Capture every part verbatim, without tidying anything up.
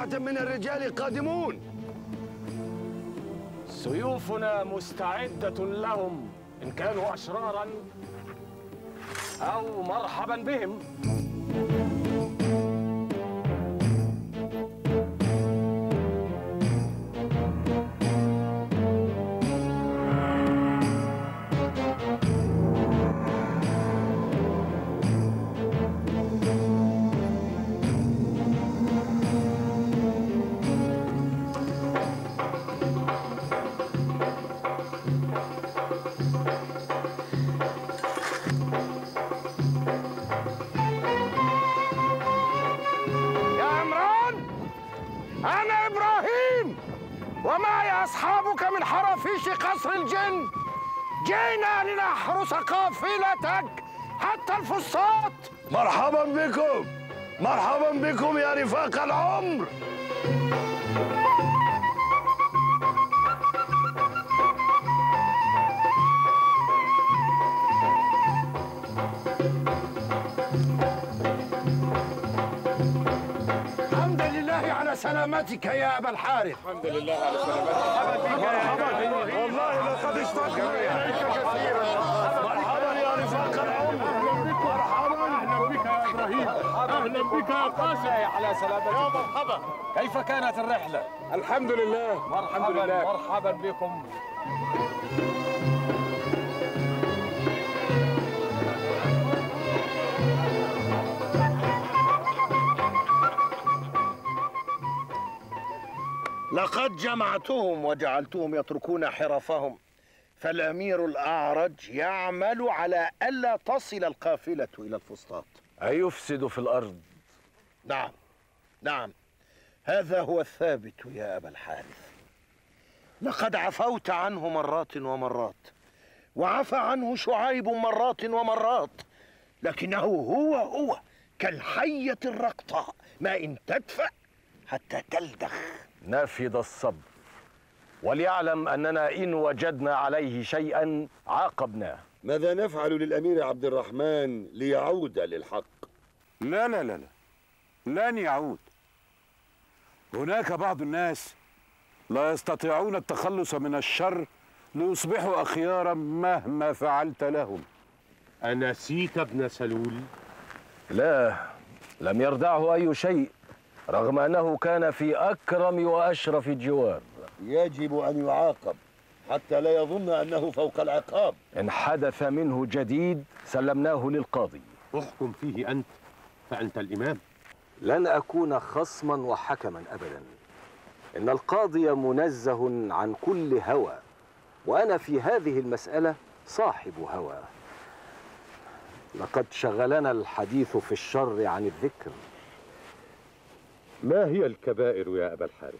أربعة من الرجال قادمون. سيوفنا مستعدة لهم إن كانوا أشرارا أو مرحبا بهم. ومعي أصحابك من حرافيش قصر الجن. جينا لنحرس قافلتك حتى الفسطاط. مرحبا بكم، مرحبا بكم يا رفاق العمر. على سلامتك يا أبا الحارث. الحمد لله على سلامتك. مرحبا بك يا إبراهيم. والله لقد اشتقنا إليك كثيرا. مرحبا يا رفاق العمر. مرحبا. أهلا بك يا إبراهيم. أهلا بك يا قاسم. على سلامتك. يا مرحبا. كيف كانت الرحلة؟ الحمد لله. مرحبا مرحبا بكم. لقد جمعتهم وجعلتهم يتركون حرفهم، فالأمير الأعرج يعمل على ألا تصل القافلة إلى الفسطاط. أيفسد في الأرض؟ نعم نعم، هذا هو الثابت يا أبا الحارث. لقد عفوت عنه مرات ومرات، وعفى عنه شعيب مرات ومرات، لكنه هو هو كالحية الرقطاء، ما إن تدفع حتى تلدغ. نفد الصبر، وليعلم أننا إن وجدنا عليه شيئا عاقبناه. ماذا نفعل للأمير عبد الرحمن ليعود للحق؟ لا لا لا لا، لن يعود. هناك بعض الناس لا يستطيعون التخلص من الشر ليصبحوا أخيارا مهما فعلت لهم. أنسيت ابن سلول؟ لا، لم يردعه أي شيء، رغم أنه كان في أكرم وأشرف الجوار. يجب أن يعاقب حتى لا يظن أنه فوق العقاب. إن حدث منه جديد سلمناه للقاضي. احكم فيه أنت، فأنت الإمام. لن أكون خصما وحكما أبدا، إن القاضي منزه عن كل هوى، وأنا في هذه المسألة صاحب هوى. لقد شغلنا الحديث في الشر عن الذكر. ما هي الكبائر يا أبا الحارث؟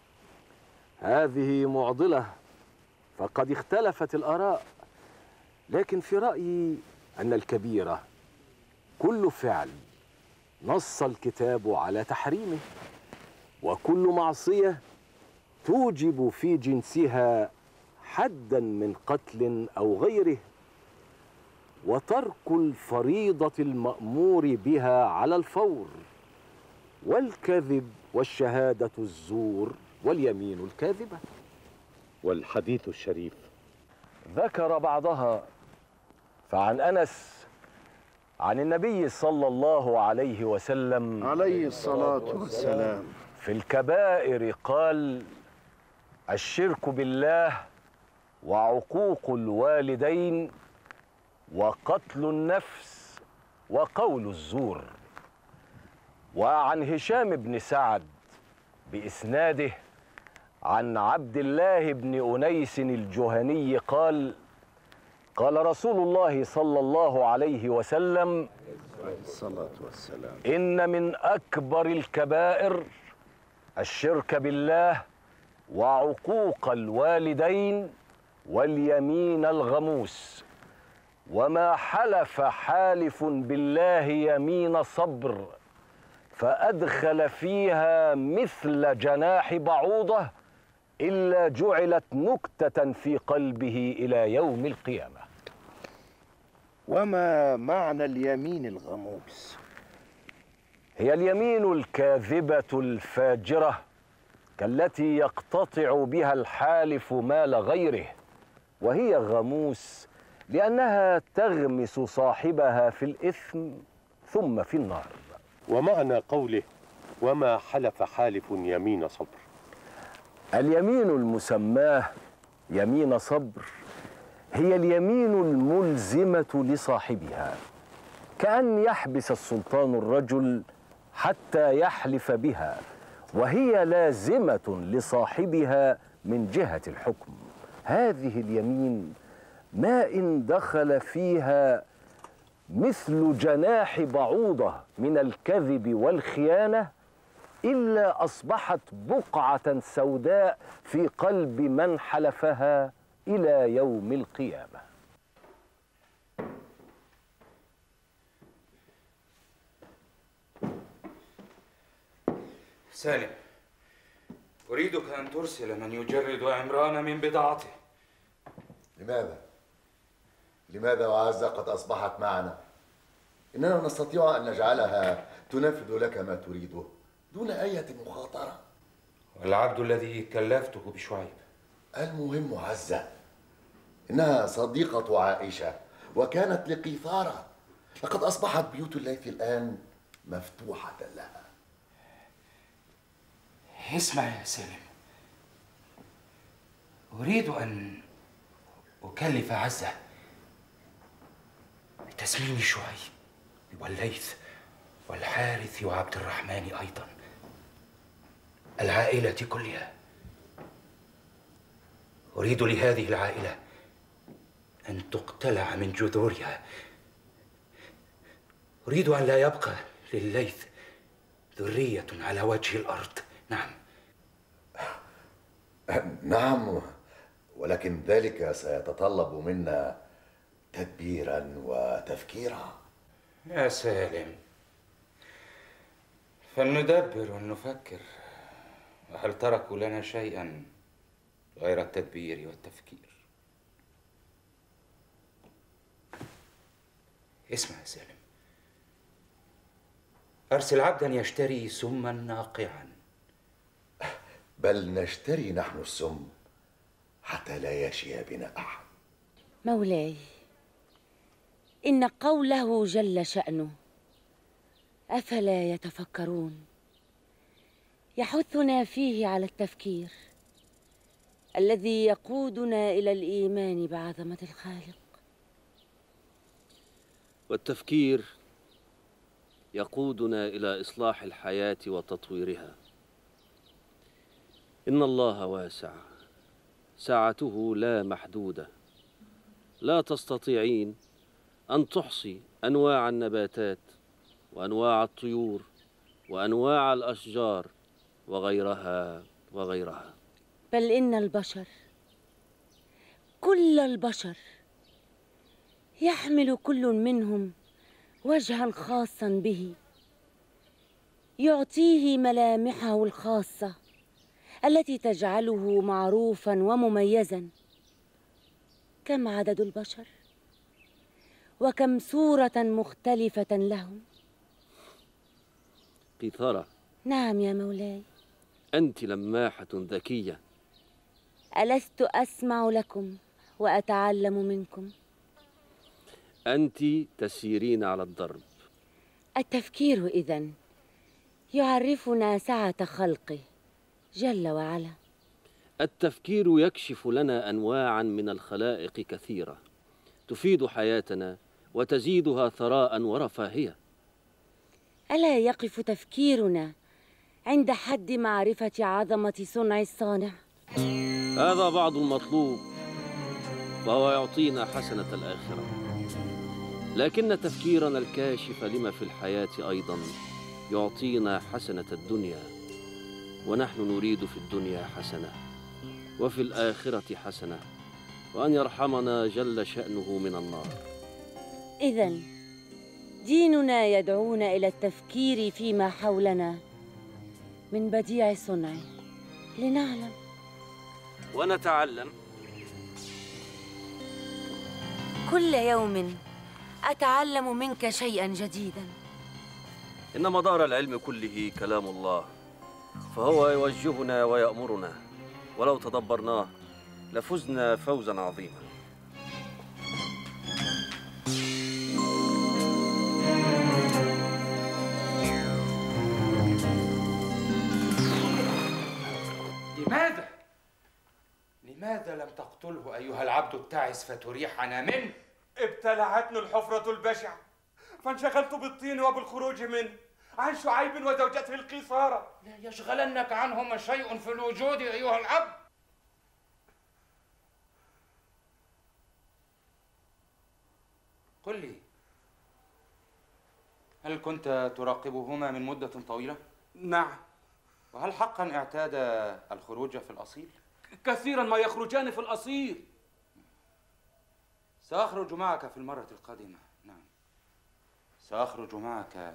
هذه معضلة، فقد اختلفت الآراء، لكن في رأيي أن الكبيرة كل فعل نص الكتاب على تحريمه، وكل معصية توجب في جنسها حدا من قتل أو غيره، وترك الفريضة المأمور بها على الفور، والكذب والشهادة الزور واليمين الكاذبة. والحديث الشريف ذكر بعضها، فعن أنس عن النبي صلى الله عليه وسلم عليه الصلاة والسلام في الكبائر قال: الشرك بالله، وعقوق الوالدين، وقتل النفس، وقول الزور. وعن هشام بن سعد بإسناده عن عبد الله بن أنيس الجهني قال: قال رسول الله صلى الله عليه وسلم: الصلاة والسلام إن من أكبر الكبائر الشرك بالله، وعقوق الوالدين، واليمين الغموس. وما حلف حالف بالله يمين صبر فأدخل فيها مثل جناح بعوضة إلا جعلت نكتة في قلبه إلى يوم القيامة. وما معنى اليمين الغموس؟ هي اليمين الكاذبة الفاجرة كالتي يقتطع بها الحالف مال غيره، وهي غموس لأنها تغمس صاحبها في الإثم ثم في النار. ومعنى قوله وما حلف حالف يمين صبر؟ اليمين المسماه يمين صبر هي اليمين الملزمة لصاحبها، كأن يحبس السلطان الرجل حتى يحلف بها، وهي لازمة لصاحبها من جهة الحكم. هذه اليمين ما إن دخل فيها مثل جناح بعوضة من الكذب والخيانة إلا أصبحت بقعة سوداء في قلب من حلفها إلى يوم القيامة. سالم، أريدك أن ترسل من يجرد عمران من بضاعته. لماذا؟ لماذا وعزة قد أصبحت معنا؟ إننا نستطيع أن نجعلها تنفذ لك ما تريده دون أي مخاطرة. والعبد الذي كلفته بشعيب؟ المهم عزة إنها صديقة عائشة وكانت لقيثارة، لقد أصبحت بيوت الليث الآن مفتوحة لها. اسمع يا سالم، أريد أن أكلف عزة بتسمين شعيب والليث والحارث وعبد الرحمن أيضا، العائلة كلها. أريد لهذه العائلة أن تقتلع من جذورها. أريد أن لا يبقى للليث ذرية على وجه الأرض. نعم نعم، ولكن ذلك سيتطلب منا تدبيرا وتفكيرا. يا سالم، فلندبر ونفكر، وهل تركوا لنا شيئا غير التدبير والتفكير؟ اسمع يا سالم، أرسل عبدا يشتري سما ناقعا. بل نشتري نحن السم حتى لا يشي بنا أحد. مولاي، إن قوله جل شأنه أفلا يتفكرون يحثنا فيه على التفكير الذي يقودنا إلى الإيمان بعظمة الخالق. والتفكير يقودنا إلى إصلاح الحياة وتطويرها. إن الله واسع، سعته لا محدودة، لا تستطيعين أن تحصي أنواع النباتات وأنواع الطيور وأنواع الأشجار وغيرها وغيرها. بل إن البشر، كل البشر، يحمل كل منهم وجها خاصا به يعطيه ملامحه الخاصة التي تجعله معروفا ومميزا. كم عدد البشر وكم صورة مختلفة لهم. قيثارة. نعم يا مولاي. أنت لماحة ذكية. ألست أسمع لكم وأتعلم منكم؟ أنت تسيرين على الضرب. التفكير إذن يعرفنا سعة خلقه جل وعلا. التفكير يكشف لنا أنواعا من الخلائق كثيرة تفيد حياتنا وتزيدها ثراء ورفاهية. ألا يقف تفكيرنا عند حد معرفة عظمة صنع الصانع؟ هذا بعض المطلوب، فهو يعطينا حسنة الآخرة، لكن تفكيرنا الكاشف لما في الحياة أيضا يعطينا حسنة الدنيا، ونحن نريد في الدنيا حسنة وفي الآخرة حسنة، وأن يرحمنا جل شأنه من النار. إذن ديننا يدعونا إلى التفكير فيما حولنا من بديع صنعه لنعلم ونتعلم. كل يوم أتعلم منك شيئا جديدا. إن مدار العلم كله كلام الله، فهو يوجهنا ويأمرنا، ولو تدبرناه لفزنا فوزا عظيما. لماذا؟ لماذا لم تقتله أيها العبد التعس فتريحنا منه؟ ابتلعتني الحفرة البشعة فانشغلت بالطين وبالخروج منه عن شعيب وزوجته القيصارة. لا يشغلنك عنهما شيء في الوجود أيها العبد. قل لي، هل كنت تراقبهما من مدة طويلة؟ نعم. وهل حقا اعتاد الخروج في الأصيل؟ كثيرا ما يخرجان في الأصيل. سأخرج معك في المرة القادمة. نعم، سأخرج معك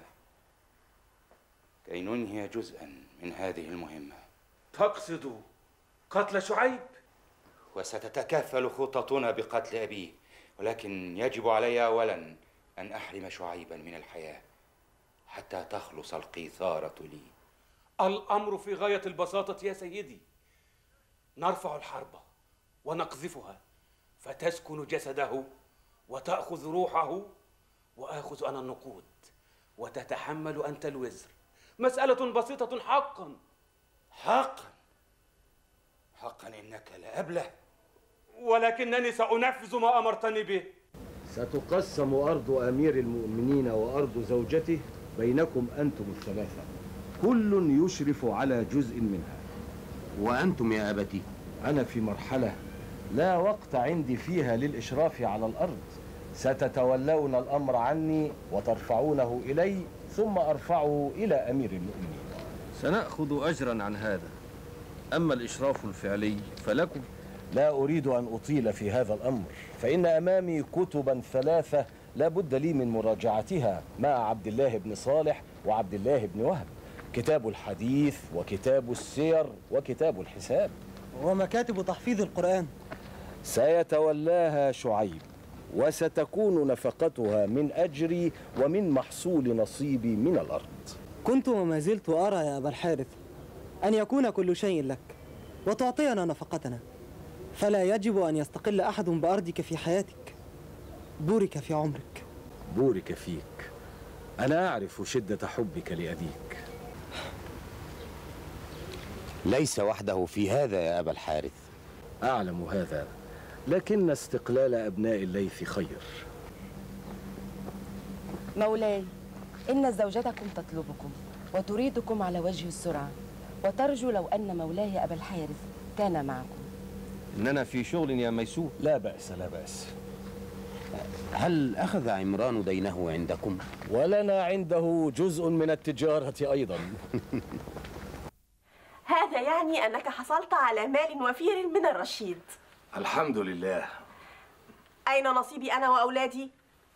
كي ننهي جزءا من هذه المهمة. تقصد قتل شعيب؟ وستتكافل خططنا بقتل أبيه، ولكن يجب علي أولا أن أحرم شعيبا من الحياة حتى تخلص القيثارة لي. الأمر في غاية البساطة يا سيدي. نرفع الحرب ونقذفها فتسكن جسده وتأخذ روحه، وآخذ أنا النقود وتتحمل أنت الوزر. مسألة بسيطة حقا. حقا حقا إنك لأبله، ولكنني سأنفذ ما أمرتني به. ستقسم أرض أمير المؤمنين وأرض زوجته بينكم أنتم الثلاثة، كل يشرف على جزء منها. وأنتم يا أبتي؟ أنا في مرحلة لا وقت عندي فيها للإشراف على الأرض. ستتولون الأمر عني وترفعونه إلي، ثم أرفعه إلى أمير المؤمنين. سنأخذ أجرا عن هذا، أما الإشراف الفعلي فلكم. لا أريد أن أطيل في هذا الأمر، فإن أمامي كتبا ثلاثة لا بد لي من مراجعتها مع عبد الله بن صالح وعبد الله بن وهب، كتاب الحديث وكتاب السير وكتاب الحساب ومكاتب تحفيظ القرآن. سيتولاها شعيب، وستكون نفقتها من أجري ومن محصول نصيبي من الأرض. كنت وما زلت أرى يا أبا الحارث أن يكون كل شيء لك وتعطينا نفقتنا، فلا يجب أن يستقل أحد بأرضك في حياتك. بورك في عمرك. بورك فيك. أنا أعرف شدة حبك لأبيك. ليس وحده في هذا يا أبا الحارث. أعلم هذا، لكن استقلال أبناء الليث خير. مولاي، إن زوجتكم تطلبكم وتريدكم على وجه السرعة، وترجو لو أن مولاي أبا الحارث كان معكم. إننا في شغل يا ميسور. لا بأس لا بأس. هل أخذ عمران دينه عندكم؟ ولنا عنده جزء من التجارة أيضا. هذا يعني أنك حصلت على مال وفير من الرشيد. الحمد لله. أين نصيبي أنا وأولادي؟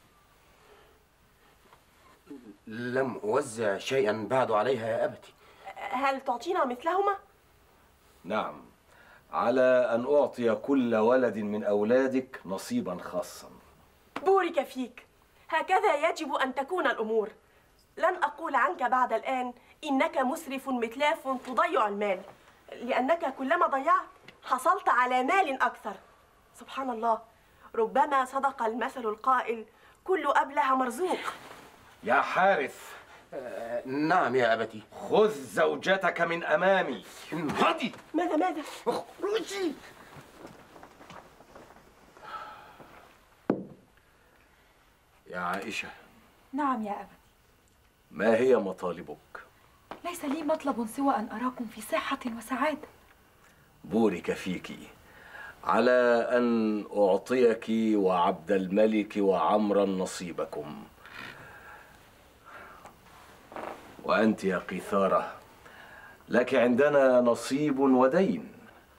لم أوزع شيئا بعد عليها يا أبتي. هل تعطينا مثلهما؟ نعم، على أن أعطي كل ولد من أولادك نصيبا خاصا. بورك فيك. هكذا يجب أن تكون الأمور. لن أقول عنك بعد الآن إنك مسرف متلاف تضيع المال، لأنك كلما ضيعت حصلت على مال أكثر. سبحان الله، ربما صدق المثل القائل: كل أبله مرزوق. يا حارث. آه نعم يا أبتي. خذ زوجتك من أمامي. هدي. ماذا ماذا؟ اخرجي. يا عائشة. نعم يا أبتي. ما هي مطالبك؟ ليس لي مطلب سوى أن أراكم في صحة وسعادة. بورك فيك، على أن أعطيك وعبد الملك وعمرا نصيبكم. وأنت يا قيثارة لك عندنا نصيب ودين.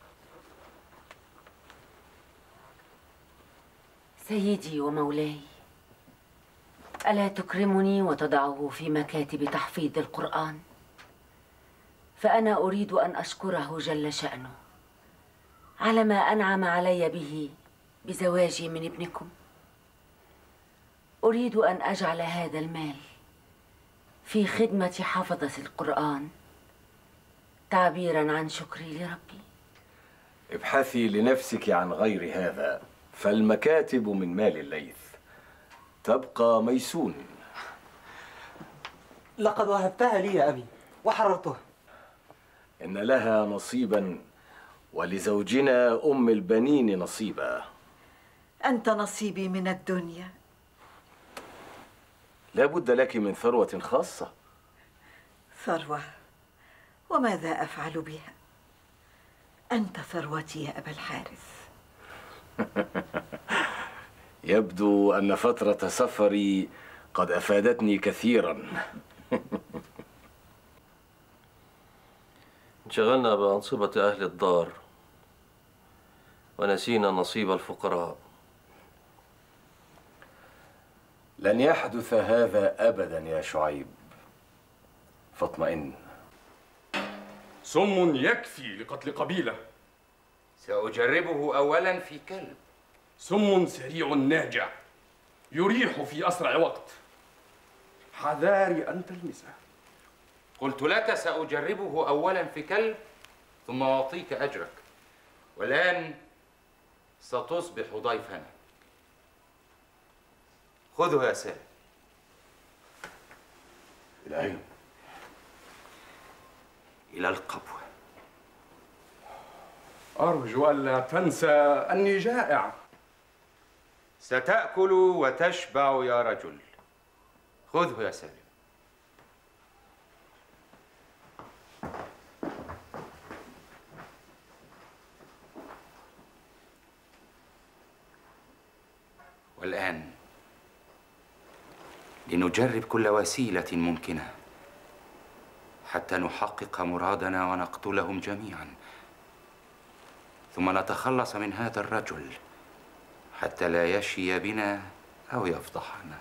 سيدي ومولاي، ألا تكرمني وتضعه في مكاتب تحفيظ القرآن؟ فأنا أريد أن أشكره جل شأنه على ما أنعم علي به بزواجي من ابنكم. أريد أن أجعل هذا المال في خدمة حفظة القرآن تعبيرا عن شكري لربي. ابحثي لنفسك عن غير هذا، فالمكاتب من مال الليث تبقى ميسون. لقد وهبتها لي يا أبي وحررتها. إن لها نصيبا ولزوجنا أم البنين نصيبا. أنت نصيبي من الدنيا. لا بد لك من ثروة خاصة. ثروة؟ وماذا أفعل بها؟ أنت ثروتي يا أبا الحارث. يبدو أن فترة سفري قد أفادتني كثيرا. انشغلنا بأنصبة أهل الدار ونسينا نصيب الفقراء. لن يحدث هذا أبدا يا شعيب، فاطمئن. سم يكفي لقتل قبيلة. سأجربه أولا في كلب. سم سريع ناجع يريح في أسرع وقت. حذاري أن تلمسه. قلت لك سأجربه أولا في كلب ثم أعطيك أجرك، والآن ستصبح ضيفنا. خذه يا سالم. إلى أين؟ إلى القبو. أرجو ألا تنسى أني جائع. ستأكل وتشبع يا رجل. خذه يا سالم. والآن لنجرب كل وسيلة ممكنة حتى نحقق مرادنا ونقتلهم جميعا، ثم نتخلص من هذا الرجل حتى لا يشي بنا أو يفضحنا.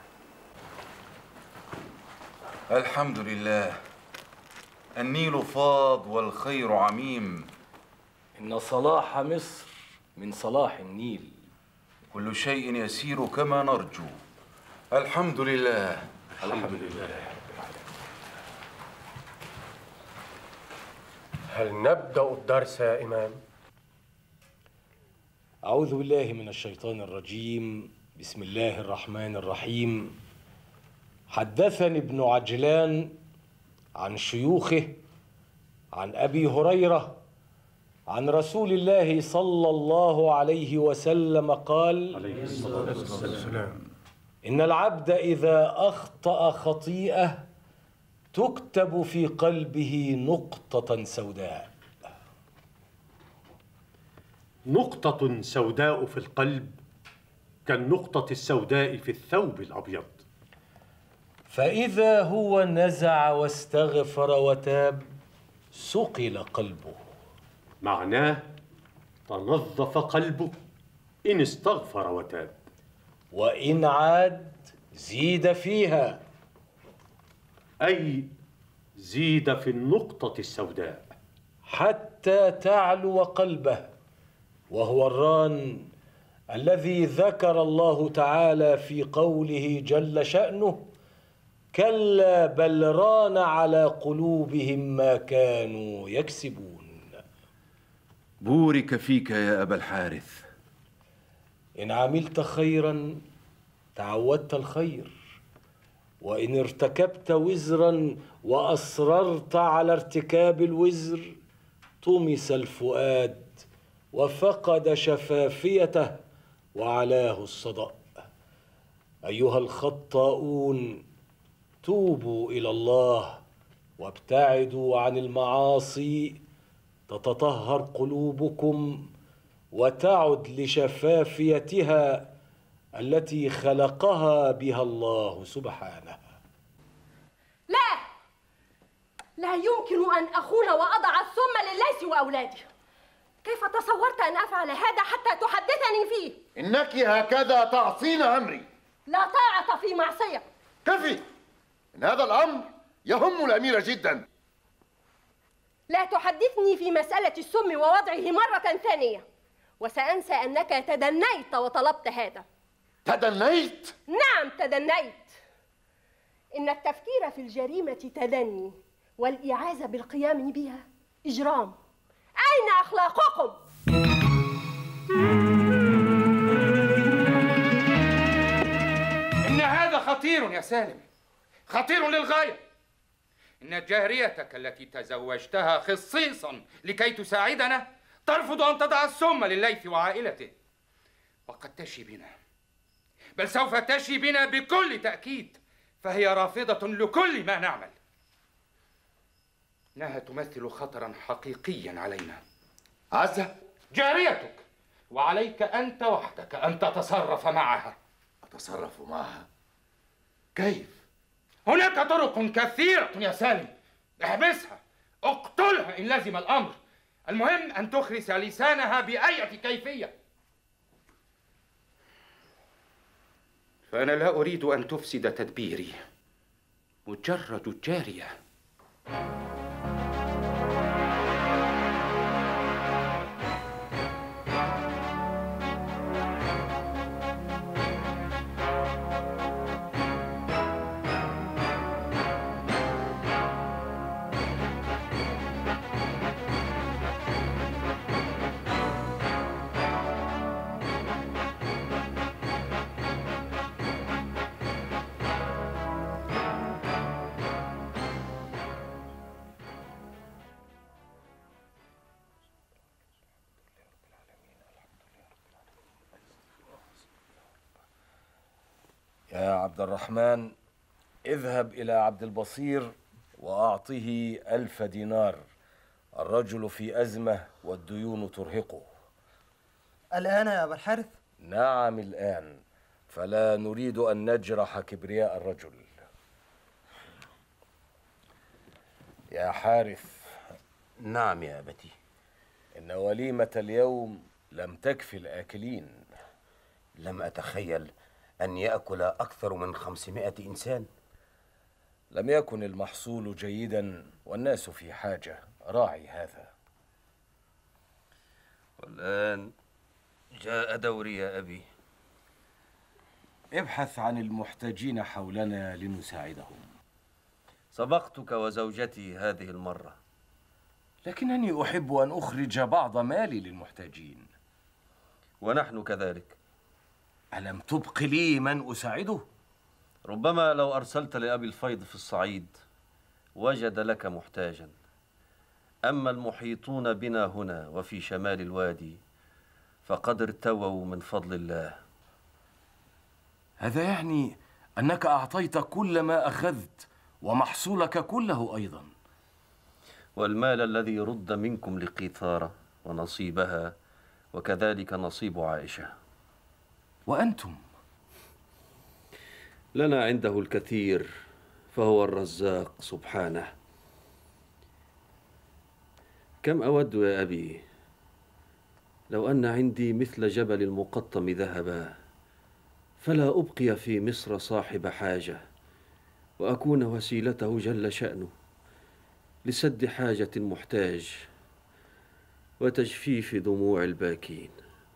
الحمد لله، النيل فاض والخير عميم. إن صلاح مصر من صلاح النيل. كل شيء يسير كما نرجو. الحمد لله. الحمد لله. هل نبدأ الدرس يا إمام؟ أعوذ بالله من الشيطان الرجيم. بسم الله الرحمن الرحيم. حدثني ابن عجلان عن شيوخه عن أبي هريرة عن رسول الله صلى الله عليه وسلم قال: عليه الصلاة والسلام: إن العبد إذا أخطأ خطيئة تكتب في قلبه نقطة سوداء. نقطة سوداء في القلب كالنقطة السوداء في الثوب الأبيض. فإذا هو نزع واستغفر وتاب سقل قلبه. معناه تنظف قلبه إن استغفر وتاب، وإن عاد زيد فيها، أي زيد في النقطة السوداء حتى تعلو قلبه، وهو الران الذي ذكر الله تعالى في قوله جل شأنه: كلا بل ران على قلوبهم ما كانوا يكسبون. بورك فيك يا أبا الحارث. إن عملت خيرا تعودت الخير، وإن ارتكبت وزرا وأصررت على ارتكاب الوزر طمس الفؤاد وفقد شفافيته وعلاه الصدأ. أيها الخطاؤون، توبوا إلى الله وابتعدوا عن المعاصي تتطهر قلوبكم وتعد لشفافيتها التي خلقها بها الله سبحانه. لا لا يمكن أن أخون وأضع السم لليث وأولادي. كيف تصورت أن أفعل هذا حتى تحدثني فيه؟ إنك هكذا تعصين أمري. لا طاعة في معصية. كفي، إن هذا الأمر يهم الأمير جدا. لا تحدثني في مسألة السم ووضعه مرة ثانية، وسأنسى أنك تدنيت وطلبت هذا. تدنيت؟ نعم تدنيت. إن التفكير في الجريمة تدني والإعازة بالقيام بها إجرام. أين أخلاقكم؟ إن هذا خطير يا سالم، خطير للغاية. إن جاريتك التي تزوجتها خصيصا لكي تساعدنا ترفض أن تضع السم لليث وعائلته، وقد تشي بنا، بل سوف تشي بنا بكل تأكيد، فهي رافضة لكل ما نعمل. إنها تمثل خطرا حقيقيا علينا. عزة، جاريتك، وعليك أنت وحدك أن تتصرف معها. أتصرف معها؟ كيف؟ هناك طرق كثيرة يا سالم. احبسها، اقتلها إن لزم الأمر، المهم أن تخرس لسانها بأية كيفية. فأنا لا أريد أن تفسد تدبيري، مجرد جارية. يا عبد الرحمن، اذهب إلى عبد البصير وأعطه ألف دينار. الرجل في أزمة والديون ترهقه. الآن يا أبا الحارث؟ نعم الآن، فلا نريد أن نجرح كبرياء الرجل. يا حارث. نعم يا أبتي. إن وليمة اليوم لم تكفي الآكلين. لم أتخيل أن يأكل أكثر من خمسمائة إنسان. لم يكن المحصول جيدا والناس في حاجة، راعي هذا. والآن جاء دوري يا أبي. ابحث عن المحتاجين حولنا لنساعدهم. سبقتك وزوجتي هذه المرة، لكنني أحب أن أخرج بعض مالي للمحتاجين. ونحن كذلك. ألم تبق لي من أساعده؟ ربما لو أرسلت لأبي الفيض في الصعيد وجد لك محتاجا، أما المحيطون بنا هنا وفي شمال الوادي فقد ارتووا من فضل الله. هذا يعني أنك أعطيت كل ما أخذت ومحصولك كله أيضا. والمال الذي رد منكم لقيثارة ونصيبها، وكذلك نصيب عائشة. وأنتم؟ لنا عنده الكثير، فهو الرزاق سبحانه. كم أود يا أبي لو أن عندي مثل جبل المقطم ذهبا، فلا أبقي في مصر صاحب حاجة، وأكون وسيلته جل شأنه لسد حاجة المحتاج وتجفيف دموع الباكين.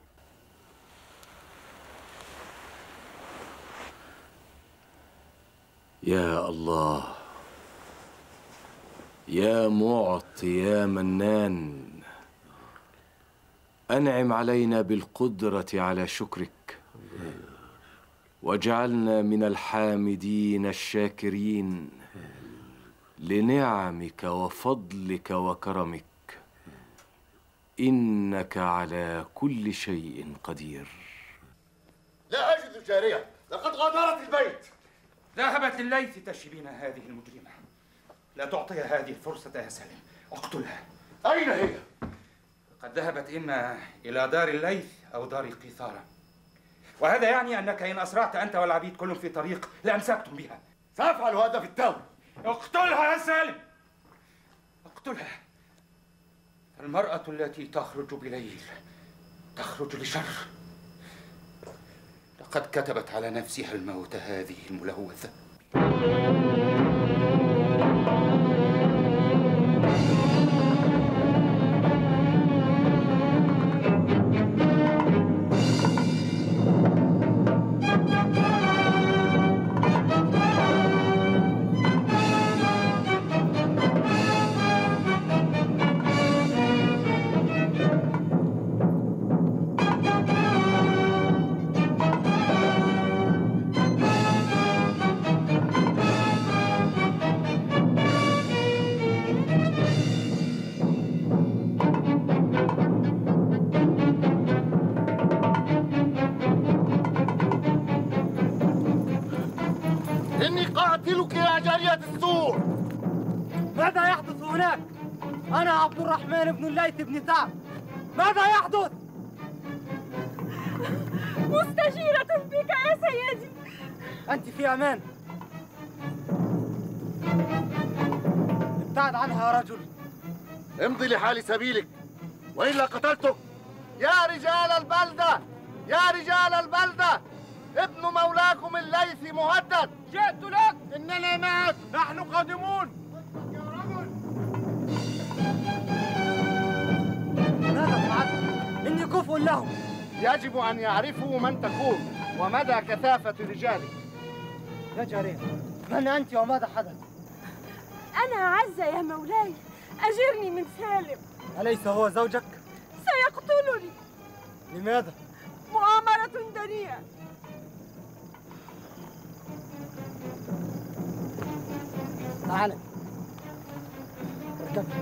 يا الله، يا معطي يا منان، أنعم علينا بالقدرة على شكرك، واجعلنا من الحامدين الشاكرين لنعمك وفضلك وكرمك، إنك على كل شيء قدير. لا أجد جارية، لقد غادرت البيت. ذهبت الليث تشي بنا هذه المجرمة. لا تعطي هذه الفرصة يا سالم، اقتلها. أين هي؟ قد ذهبت إما إلى دار الليث أو دار قيثارة، وهذا يعني أنك إن أسرعت أنت والعبيد كلهم في طريق لأمسكتم بها. سأفعل هذا في التو. اقتلها يا سالم، اقتلها. المرأة التي تخرج بليل تخرج لشر. لقد كتبت على نفسها الموت هذه الملوثة. سأقتلك يا جارية السوء. ماذا يحدث هناك؟ أنا عبد الرحمن بن الليث بن سعد. ماذا يحدث؟ مستجيرة بك يا سيدي. أنت في أمان. ابتعد عنها يا رجل. امضي لحال سبيلك وإلا قتلتك. يا رجال البلدة، يا رجال البلدة، ابن مولاكم الليث مهدد. جئت لك. إننا معك. نحن قادمون. ماذا فعلت؟ إني كفء لهم. يجب أن يعرفوا من تكون ومدى كثافة رجالك. يا جارية، من أنت وماذا حدث؟ أنا عزة يا مولاي، أجرني من سالم. أليس هو زوجك؟ سيقتلني. لماذا؟ مؤامرة دنيئة. تعال اركب.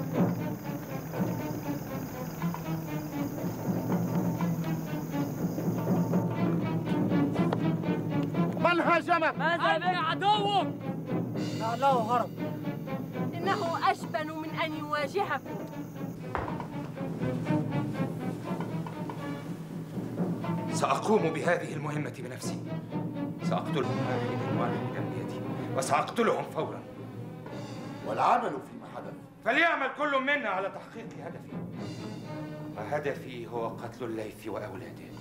من هاجمك؟ ماذا بك عدوك؟ لعله هرب. إنه أشبن من أن يواجهكم. سأقوم بهذه المهمة بنفسي. سأقتلهم واحدا واحدا بيدي وسأقتلهم فورا. والعمل فيما حدث. فليعمل كل منا على تحقيق هدفي، وهدفي هو قتل الليث وأولاده.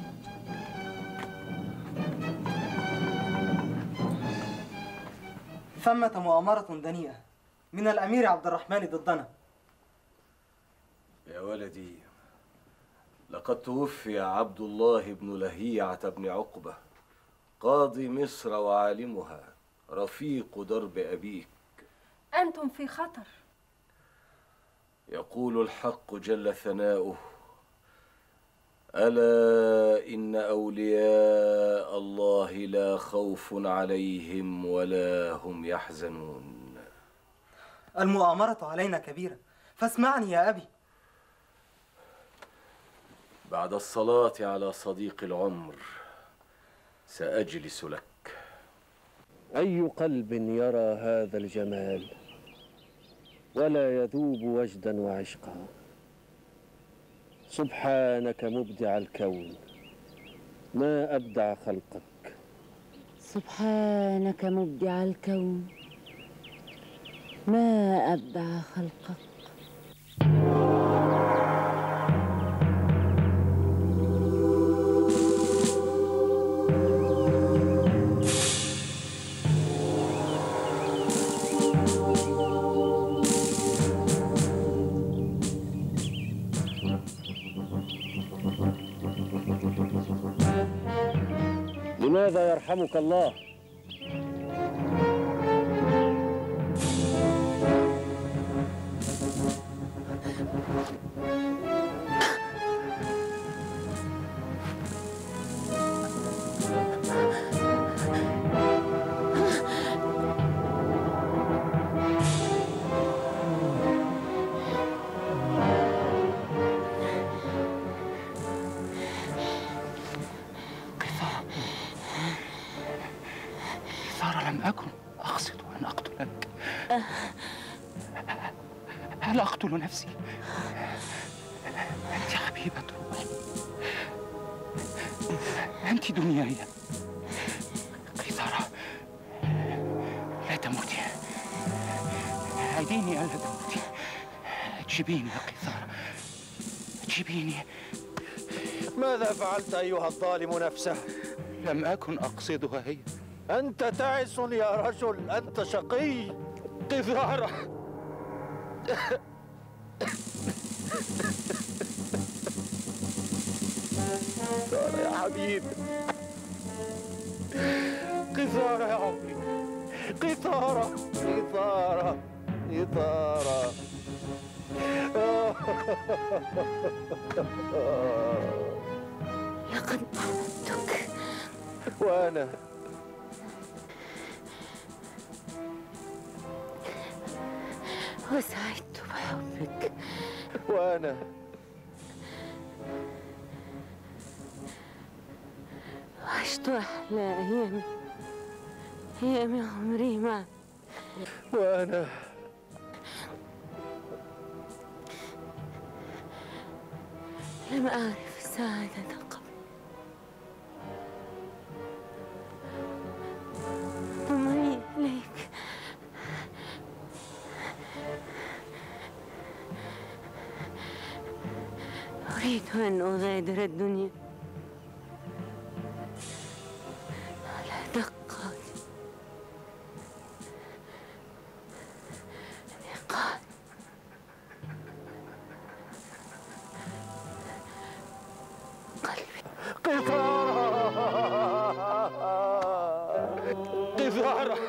ثمة مؤامرة دنيئة من الأمير عبد الرحمن ضدنا. يا ولدي، لقد توفي عبد الله بن لهيعة بن عقبة قاضي مصر وعالمها، رفيق درب أبيك. أنتم في خطر. يقول الحق جل ثناؤه: ألا إن أولياء الله لا خوف عليهم ولا هم يحزنون. المؤامرة علينا كبيرة، فاسمعني يا أبي. بعد الصلاة على صديق العمر سأجلس لك. أي قلب يرى هذا الجمال ولا يذوب وجدا وعشقا؟ سبحانك مبدع الكون، ما أبدع خلقك. سبحانك مبدع الكون، ما أبدع خلقك. لماذا يرحمك الله؟ لم أكن أقصد أن أقتلك. هل أقتل نفسي؟ أنت حبيبة روحي، أنت دنياي. قيثارة، لا تموتي، أعديني ألا تموتي. جيبيني يا قيثارة، جيبيني. ماذا فعلت أيها الظالم نفسه؟ لم أكن أقصدها هي. أنت تعس يا رجل، أنت شقي. قيثارة، قيثارة يا حبيبي، قيثارة يا عمري، قيثارة، قيثارة، قيثارة. لقد أحببتك. وأنا وسعدت بحبك. وأنا عشت أحلى أيامي يا عمري ما وأنا لم أعرف السعادة قبل. ضمني إليك. أريد أن أغادر الدنيا على دقات نقاط. قيثارة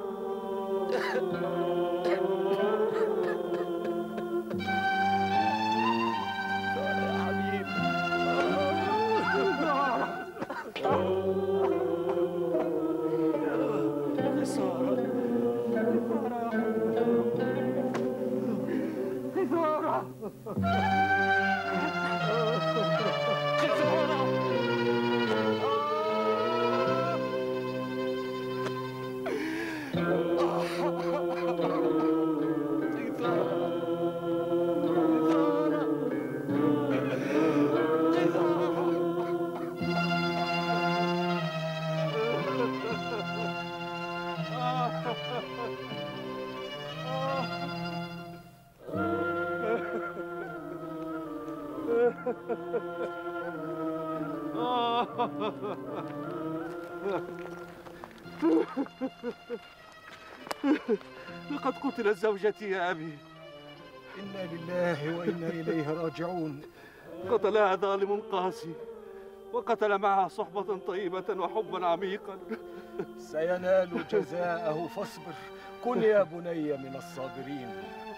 لقد قتلت زوجتي يا أبي. إنا لله وإنا إليه راجعون. قتلها ظالم قاسي، وقتل معها صحبة طيبة وحبا عميقا. سينال جزاءه فاصبر، كن يا بني من الصابرين.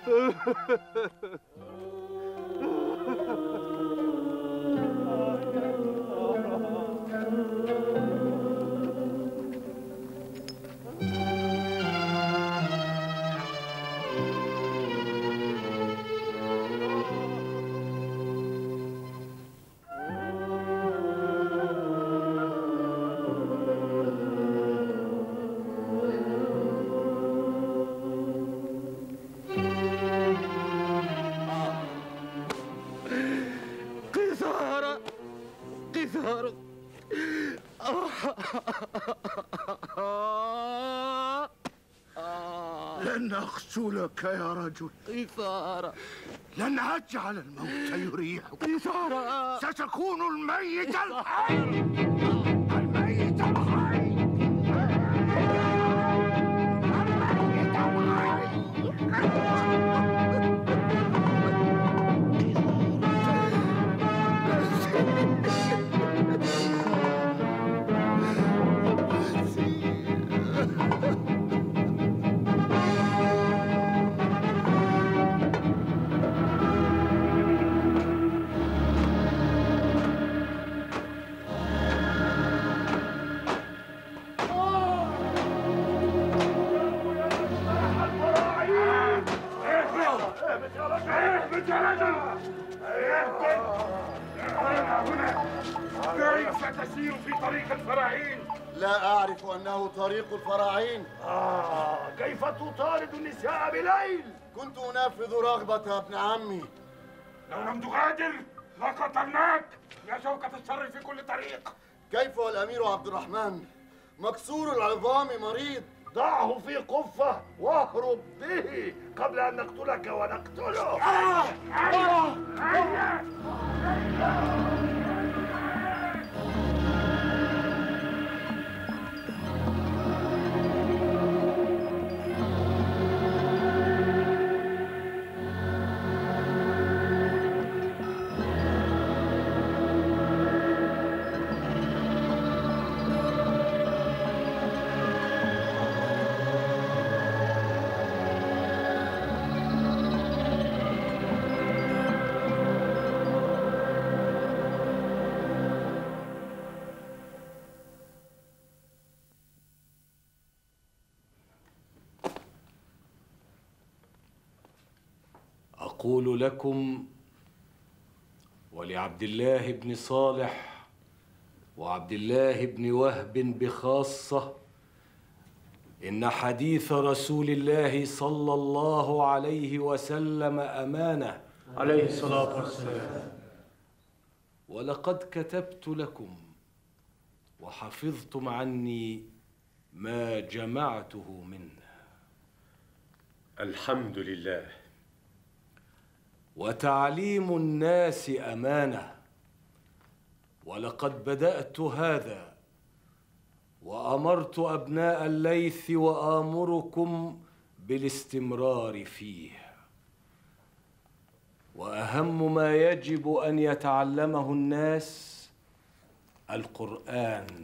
لن أقتلك يا رجل. قيثارة، لن أجعل الموت يريحك. قيثارة، ستكون الميت الحي. الميت الحي. الميت كيف تسير في طريق الفراعين؟ لا أعرف أنه طريق الفراعين. آه، كيف تطارد النساء بليل؟ كنت أنفذ رغبة ابن عمي. لو لم تغادر لقتلناك يا شوكة الشر في كل طريق. كيف والأمير عبد الرحمن؟ مكسور العظام مريض. ضعه في قفة واهرب به قبل أن نقتلك ونقتله. آه! آه! آه! أقول لكم ولعبد الله بن صالح وعبد الله بن وهب بخاصة إن حديث رسول الله صلى الله عليه وسلم أمانة عليه الصلاة والسلام. ولقد كتبت لكم وحفظتم عني ما جمعته منه. الحمد لله. وتعليم الناس أمانة، ولقد بدأت هذا وأمرت أبناء الليث وآمركم بالاستمرار فيه. وأهم ما يجب أن يتعلمه الناس القرآن.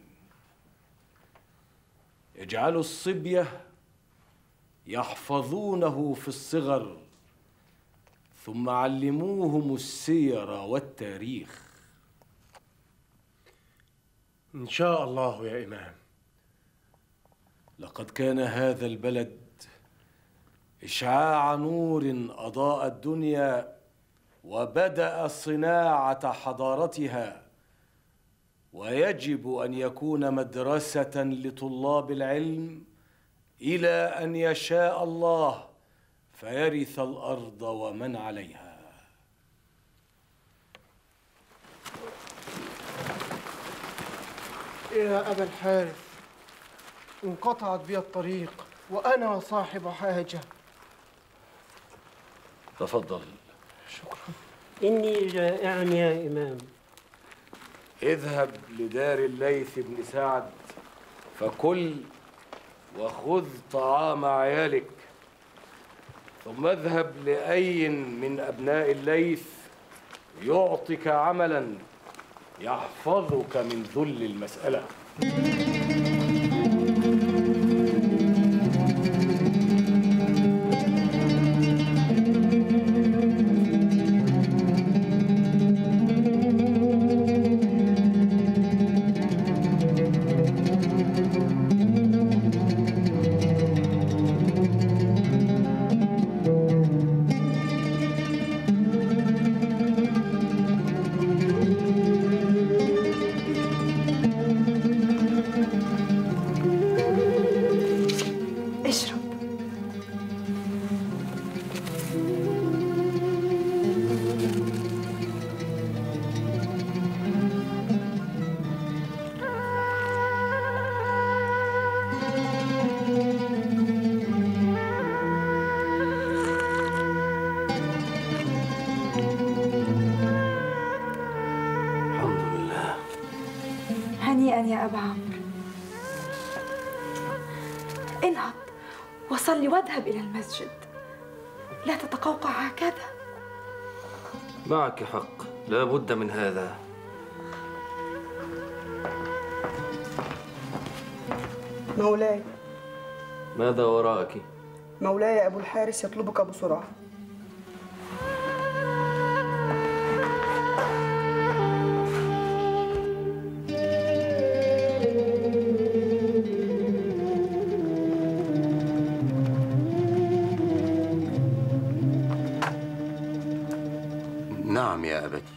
اجعلوا الصبية يحفظونه في الصغر، ثم علموهم السير والتاريخ. إن شاء الله يا إمام. لقد كان هذا البلد إشعاع نور أضاء الدنيا وبدأ صناعة حضارتها، ويجب أن يكون مدرسة لطلاب العلم إلى أن يشاء الله فيرث الأرض ومن عليها. يا أبا الحارث، انقطعت بي الطريق وأنا صاحب حاجة. تفضل. شكرا. إني جائع يا إمام. اذهب لدار الليث بن سعد فكل وخذ طعام عيالك، ثم اذهب لأي من أبناء الليث يعطيك عملا يحفظك من ذل المسألة. يا أبا عمرو، انهض وصلي واذهب إلى المسجد، لا تتقوقع هكذا. معك حق، لا بد من هذا. مولاي. ماذا وراءك؟ مولاي أبو الحارث يطلبك بسرعة. نعم يا أبتي.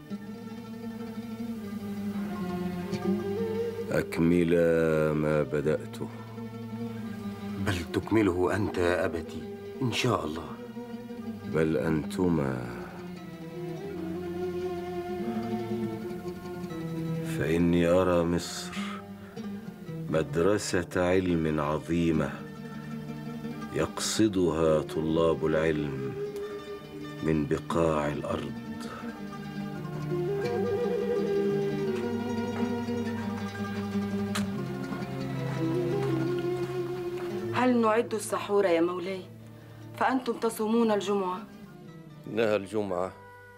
أكملا ما بدأته. بل تكمله أنت يا أبتي إن شاء الله. بل أنتما، فإني أرى مصر مدرسة علم عظيمة يقصدها طلاب العلم من بقاع الأرض. هل نعد السحور يا مولاي؟ فأنتم تصومون الجمعة. إنها الجمعة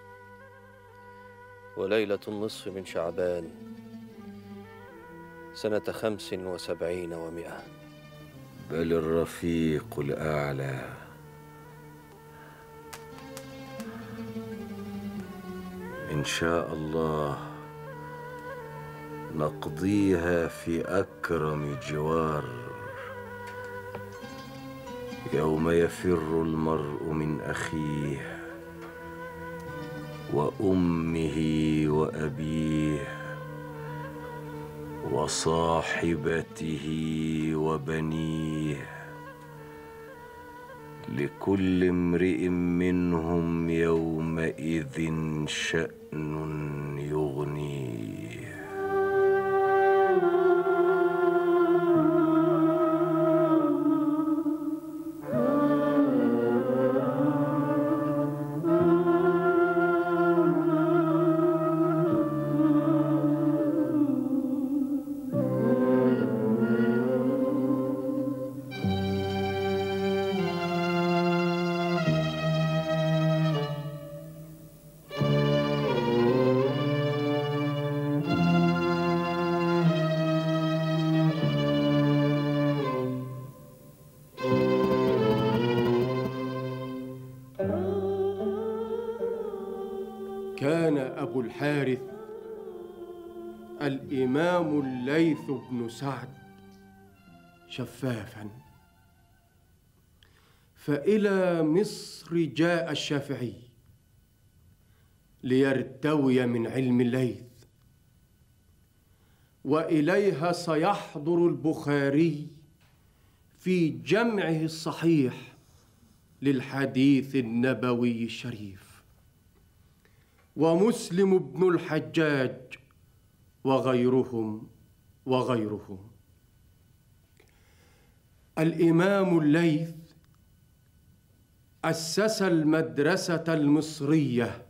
وليلة النصف من شعبان سنة خمس وسبعين ومئة. بل الرفيق الأعلى. إن شاء الله نقضيها في أكرم جوار، يوم يفر المرء من أخيه وأمه وأبيه وصاحبته وبنيه، لكل امرئ منهم يومئذ شأن يغنيه. كان أبو الحارث الإمام الليث بن سعد شفافا، فإلى مصر جاء الشافعي ليرتوي من علم الليث، وإليها سيحضر البخاري في جمعه الصحيح للحديث النبوي الشريف، ومسلم بن الحجاج وغيرهم وغيرهم. الإمام الليث أسس المدرسة المصرية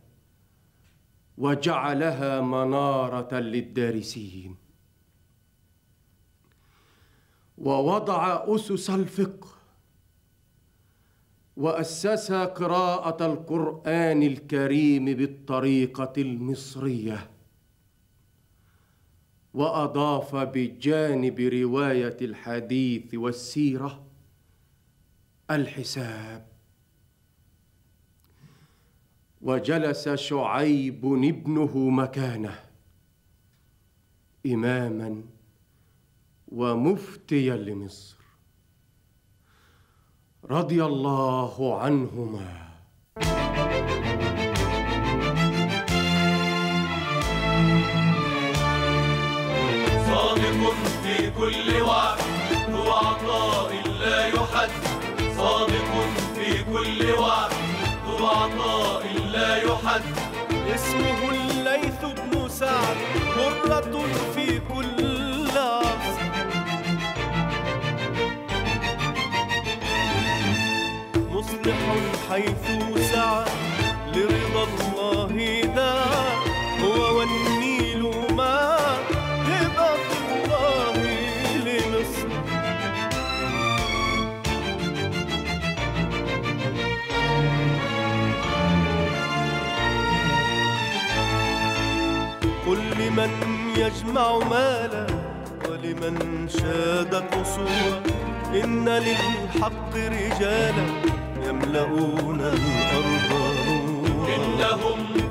وجعلها منارة للدارسين، ووضع أسس الفقه، وأسس قراءة القرآن الكريم بالطريقة المصرية، وأضاف بجانب رواية الحديث والسيرة الحساب. وجلس شعيب ابنه مكانه إماما ومفتيا لمصر رضي الله عنهما. صادق في كل وعد ذو عطاء لا يحد، صادق في كل وعد ذو عطاء لا يحد. اسمه الليث بن سعد قرة في كل عصر، مصلح حيث سعى لرضا الله دعا، هو والنيل ما هبة الله لمصر. قل لمن يجمع مالا ولمن شاد قصورا، إن للحق رجالا يملؤون الأرض نورا. إنهم